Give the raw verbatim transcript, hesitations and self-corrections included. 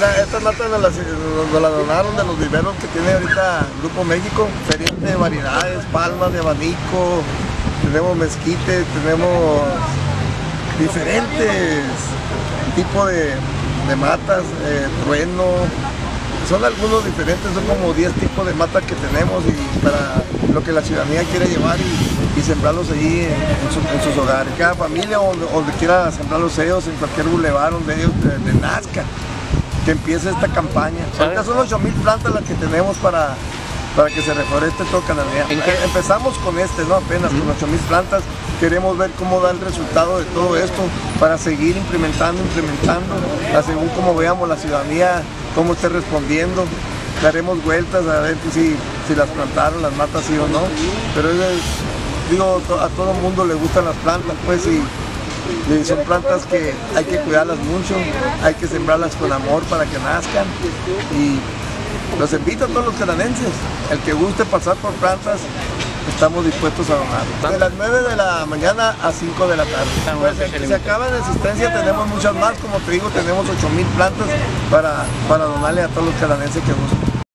Mira, estas matas nos las, nos las donaron de los viveros que tiene ahorita Grupo México, diferentes variedades, palmas de abanico, tenemos mezquite, tenemos diferentes tipos de, de matas, eh, trueno, son algunos diferentes, son como diez tipos de matas que tenemos y para lo que la ciudadanía quiere llevar y, y sembrarlos allí en, en, su, en sus hogares. Cada familia donde, donde quiera sembrarlos ellos, en cualquier bulevar donde ellos de, de nazca, que empiece esta campaña. Ahorita son ocho mil plantas las que tenemos para, para que se reforeste todo Cananea. Empezamos con este, ¿no? Apenas con ocho mil plantas. Queremos ver cómo da el resultado de todo esto para seguir implementando, implementando, según como veamos la ciudadanía, cómo esté respondiendo. Daremos vueltas a ver si, si las plantaron, las matas sí o no. Pero es, digo, a todo el mundo le gustan las plantas, pues, y, y son plantas que hay que cuidarlas mucho, hay que sembrarlas con amor para que nazcan. Y los invito a todos los cananenses, el que guste pasar por plantas, estamos dispuestos a donar. De las nueve de la mañana a cinco de la tarde. Pues, si se acaba de existencia, tenemos muchas más, como te digo, tenemos ocho mil plantas para, para donarle a todos los cananenses que gusten.